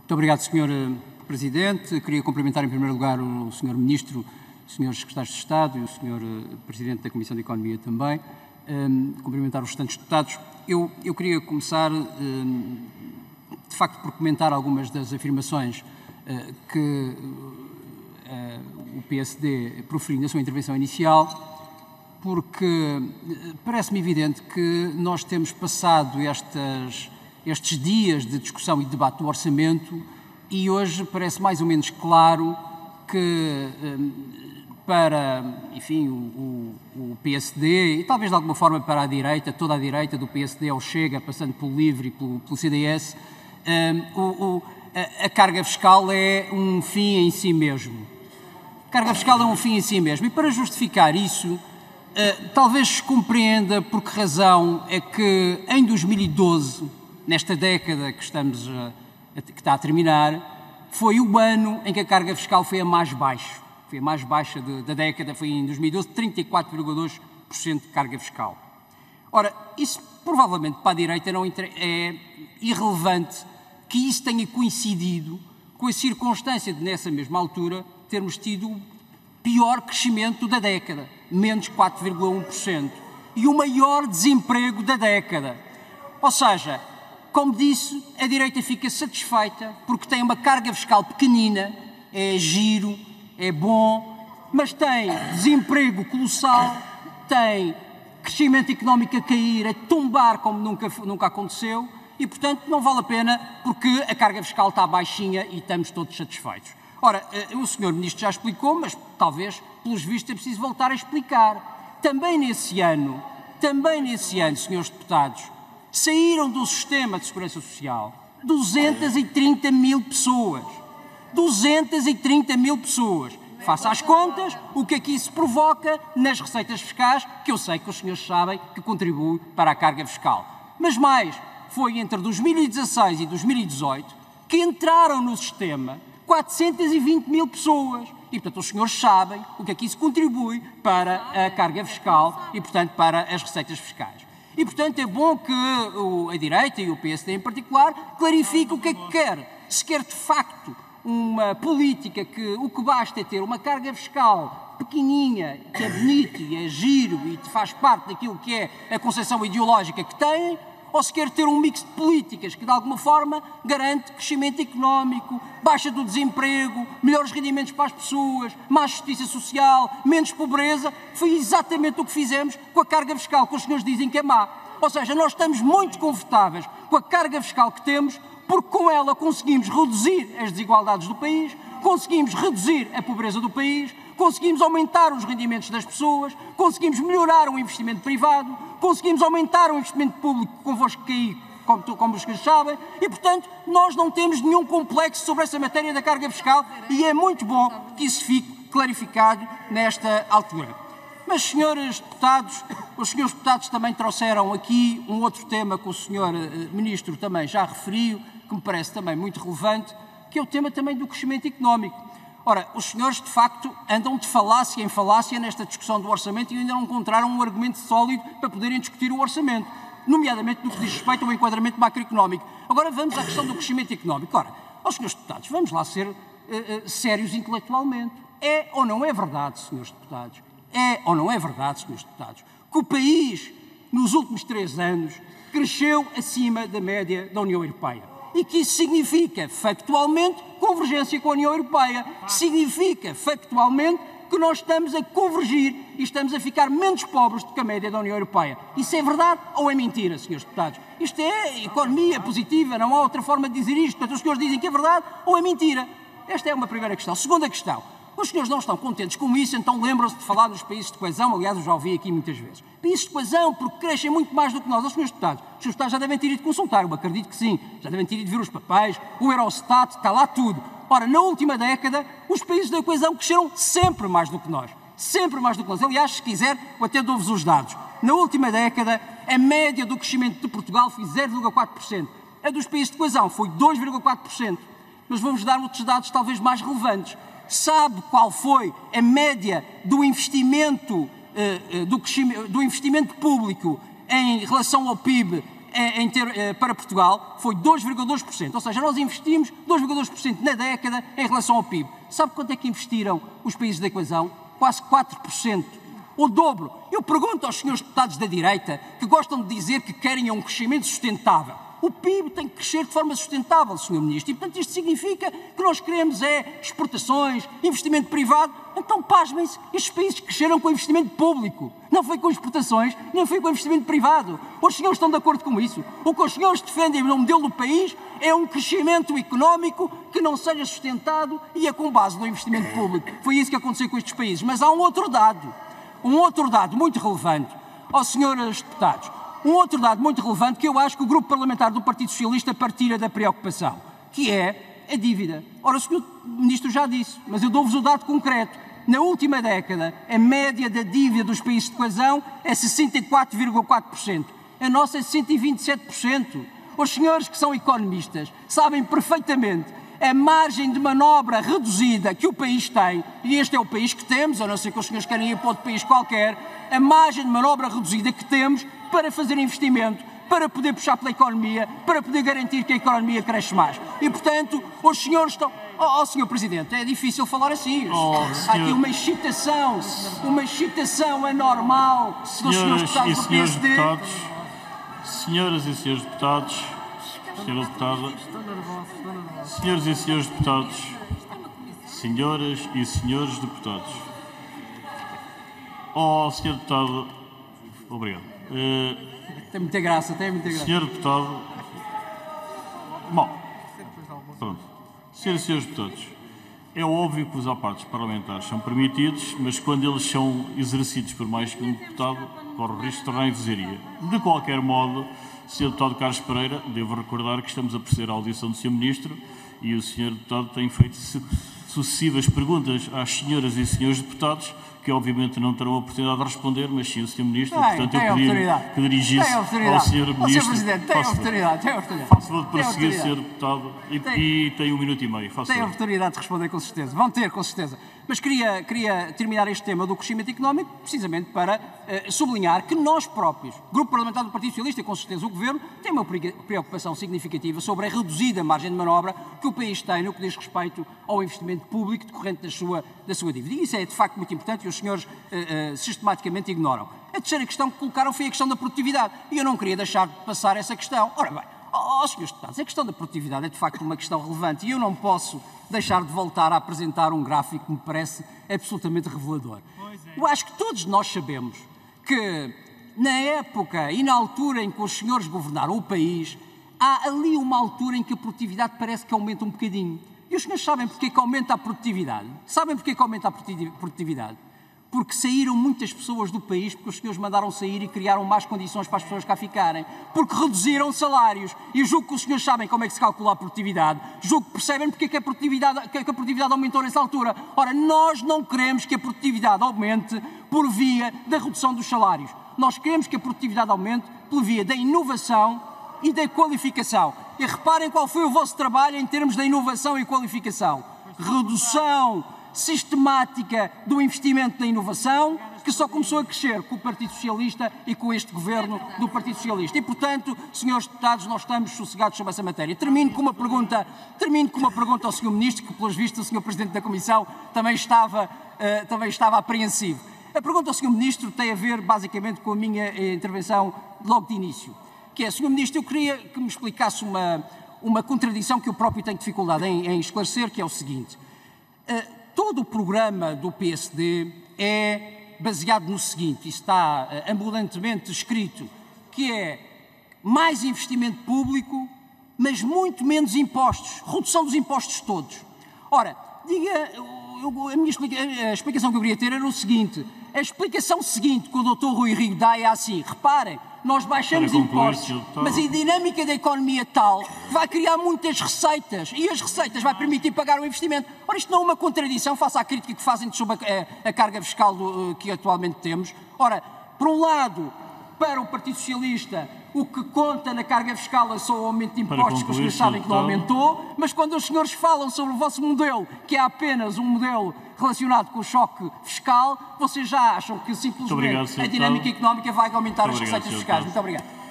Muito obrigado, Sr. Presidente. Queria cumprimentar em primeiro lugar o Sr. Ministro, os Srs. Secretários de Estado e o Sr. Presidente da Comissão de Economia também. Cumprimentar os restantes deputados. Eu queria começar, de facto, por comentar algumas das afirmações que o PSD proferiu na sua intervenção inicial, porque parece-me evidente que nós temos passado estes dias de discussão e debate do orçamento e hoje parece mais ou menos claro que para, enfim, o PSD e talvez de alguma forma para a direita, toda a direita do PSD ao Chega, passando pelo LIVRE e pelo CDS, a carga fiscal é um fim em si mesmo. A carga fiscal é um fim em si mesmo e para justificar isso, talvez se compreenda por que razão é que em 2012, nesta década que está a terminar, foi o ano em que a carga fiscal foi a mais baixa. Foi a mais baixa da década, foi em 2012, 34,2% de carga fiscal. Ora, isso provavelmente para a direita é irrelevante que isso tenha coincidido com a circunstância de, nessa mesma altura, termos tido o pior crescimento da década, menos 4,1%, e o maior desemprego da década. Ou seja, como disse, a direita fica satisfeita porque tem uma carga fiscal pequenina, é giro, é bom, mas tem desemprego colossal, tem crescimento económico a cair, a tombar como nunca aconteceu e, portanto, não vale a pena porque a carga fiscal está baixinha e estamos todos satisfeitos. Ora, o Sr. Ministro já explicou, mas talvez, pelos vistos, é preciso voltar a explicar. Também nesse ano, Srs. Deputados, saíram do sistema de segurança social 230 mil pessoas. 230 mil pessoas. Faça as contas, o que aqui se provoca nas receitas fiscais, que eu sei que os senhores sabem que contribui para a carga fiscal. Mas mais, foi entre 2016 e 2018 que entraram no sistema 420 mil pessoas. E, portanto, os senhores sabem o que aqui se contribui para a carga fiscal e, portanto, para as receitas fiscais. E, portanto, é bom que a direita e o PSD em particular clarifiquem o que é que quer. Se quer, de facto, uma política que o que basta é ter uma carga fiscal pequeninha, que é bonito e é giro e faz parte daquilo que é a concepção ideológica que têm, ou se quer ter um mix de políticas que, de alguma forma, garante crescimento económico, baixa do desemprego, melhores rendimentos para as pessoas, mais justiça social, menos pobreza, foi exatamente o que fizemos com a carga fiscal, que os senhores dizem que é má. Ou seja, nós estamos muito confortáveis com a carga fiscal que temos, porque com ela conseguimos reduzir as desigualdades do país, conseguimos reduzir a pobreza do país, conseguimos aumentar os rendimentos das pessoas, conseguimos melhorar o investimento privado, conseguimos aumentar o investimento público convosco cair, como os senhores sabem, e, portanto, nós não temos nenhum complexo sobre essa matéria da carga fiscal e é muito bom que isso fique clarificado nesta altura. Mas, senhores deputados, os senhores deputados também trouxeram aqui um outro tema que o senhor Ministro também já referiu, que me parece também muito relevante, que é o tema também do crescimento económico. Ora, os senhores, de facto, andam de falácia em falácia nesta discussão do orçamento e ainda não encontraram um argumento sólido para poderem discutir o orçamento, nomeadamente no que diz respeito ao enquadramento macroeconómico. Agora vamos à questão do crescimento económico. Ora, aos senhores deputados, vamos lá ser sérios intelectualmente. É ou não é verdade, senhores deputados, que o país, nos últimos 3 anos, cresceu acima da média da União Europeia? E que isso significa, factualmente, convergência com a União Europeia. Significa, factualmente, que nós estamos a convergir e estamos a ficar menos pobres do que a média da União Europeia. Isso é verdade ou é mentira, senhores deputados? Isto é economia positiva, não há outra forma de dizer isto. Portanto, os senhores dizem que é verdade ou é mentira. Esta é uma primeira questão. Segunda questão. Os senhores não estão contentes com isso, então lembram-se de falar nos países de coesão, aliás, eu já ouvi aqui muitas vezes. Países de coesão, porque crescem muito mais do que nós. Os senhores deputados já devem ter ido consultar, eu acredito que sim, já devem ter ido ver os papéis, o Eurostat, está lá tudo. Ora, na última década, os países da coesão cresceram sempre mais do que nós. Sempre mais do que nós. Aliás, se quiser, eu até dou-vos os dados. Na última década, a média do crescimento de Portugal foi 0,4%. A dos países de coesão foi 2,4%. Mas vamos dar outros dados talvez mais relevantes. Sabe qual foi a média do investimento, do investimento público em relação ao PIB para Portugal foi 2,2%. Ou seja, nós investimos 2,2% na década em relação ao PIB. Sabe quanto é que investiram os países da coesão? Quase 4%. O dobro. Eu pergunto aos senhores deputados da direita que gostam de dizer que querem um crescimento sustentável. O PIB tem que crescer de forma sustentável, Sr. Ministro, e, portanto, isto significa que nós queremos exportações, investimento privado. Então, pasmem-se, estes países cresceram com investimento público. Não foi com exportações, nem foi com investimento privado. Os senhores estão de acordo com isso? O que os senhores defendem no modelo do país é um crescimento económico que não seja sustentado e é com base no investimento público. Foi isso que aconteceu com estes países. Mas há um outro dado muito relevante, aos senhores deputados. Um outro dado muito relevante que eu acho que o Grupo Parlamentar do Partido Socialista partilha da preocupação, que é a dívida. Ora, o Sr. Ministro já disse, mas eu dou-vos o dado concreto. Na última década, a média da dívida dos países de coesão é 64,4%. A nossa é 127%. Os senhores que são economistas sabem perfeitamente a margem de manobra reduzida que o país tem, e este é o país que temos, a não ser que os senhores querem ir para outro país qualquer, a margem de manobra reduzida que temos para fazer investimento, para poder puxar pela economia, para poder garantir que a economia cresce mais. E, portanto, os senhores estão... Sr. Presidente, é difícil falar assim. Há aqui uma excitação anormal dos senhores deputados do PSD. Senhoras e senhores deputados, senhoras e senhores deputados, senhoras e senhores deputados. Senhor deputado, obrigado. Tem muita graça. Senhor deputado, pronto. Senhoras e senhores deputados, é óbvio que os apartes parlamentares são permitidos, mas quando eles são exercidos por mais que um deputado, corre o risco de tornar em vozeria. De qualquer modo, Sr. Deputado Carlos Pereira, devo recordar que estamos a proceder à audição do Sr. Ministro e o Sr. Deputado tem feito sucessivas perguntas às senhoras e senhores deputados, que obviamente não terão a oportunidade de responder, mas sim o Sr. Ministro, portanto eu pedi que dirigisse ao Sr. Ministro. Sr. Presidente, tem autoridade. Faço favor de prosseguir, Sr. Deputado, e tem 1 minuto e meio. Tem a oportunidade de responder, com certeza. Vão ter, com certeza. Mas queria terminar este tema do crescimento económico precisamente para sublinhar que nós próprios, Grupo Parlamentar do Partido Socialista e com certeza o Governo, tem uma preocupação significativa sobre a reduzida margem de manobra que o país tem no que diz respeito ao investimento público decorrente da sua dívida. E isso é de facto muito importante e os senhores sistematicamente ignoram. A terceira questão que colocaram foi a questão da produtividade e eu não queria deixar de passar essa questão. Ora bem, senhores deputados, a questão da produtividade é de facto uma questão relevante e eu não posso deixar de voltar a apresentar um gráfico que me parece absolutamente revelador. Eu acho que todos nós sabemos que na época e na altura em que os senhores governaram o país, há ali uma altura em que a produtividade parece que aumenta um bocadinho. E os senhores sabem porque é que aumenta a produtividade? Sabem porque é que aumenta a produtividade? Porque saíram muitas pessoas do país, porque os senhores mandaram sair e criaram más condições para as pessoas cá ficarem. Porque reduziram salários. E julgo que os senhores sabem como é que se calcula a produtividade. Julgo que percebem porque é que a produtividade aumentou nessa altura. Ora, nós não queremos que a produtividade aumente por via da redução dos salários. Nós queremos que a produtividade aumente por via da inovação e da qualificação. E reparem qual foi o vosso trabalho em termos da inovação e qualificação. Redução sistemática do investimento na inovação, que só começou a crescer com o Partido Socialista e com este governo do Partido Socialista. E, portanto, senhores deputados, nós estamos sossegados sobre essa matéria. Termino com uma pergunta ao Sr. Ministro, que, pelos vistos, o Sr. Presidente da Comissão também estava apreensivo. A pergunta ao Sr. Ministro tem a ver, basicamente, com a minha intervenção logo de início, que é, Sr. Ministro, eu queria que me explicasse uma contradição que eu próprio tenho dificuldade em esclarecer, que é o seguinte. Todo o programa do PSD é baseado no seguinte, e está ambulantemente escrito, que é mais investimento público, mas muito menos impostos, redução dos impostos todos. Ora, a explicação que eu queria ter era o seguinte, a explicação seguinte que o Dr. Rui Rio dá é assim, reparem, nós baixamos impostos, mas a dinâmica da economia tal vai criar muitas receitas e as receitas vai permitir pagar o investimento. Ora, isto não é uma contradição face à crítica que fazem sobre a carga fiscal que atualmente temos. Ora, por um lado, para o Partido Socialista, o que conta na carga fiscal é só o aumento de impostos, que os senhores sabem que não aumentou, mas quando os senhores falam sobre o vosso modelo, que é apenas um modelo relacionado com o choque fiscal, vocês já acham que simplesmente a dinâmica económica vai aumentar as receitas fiscais. Muito obrigado.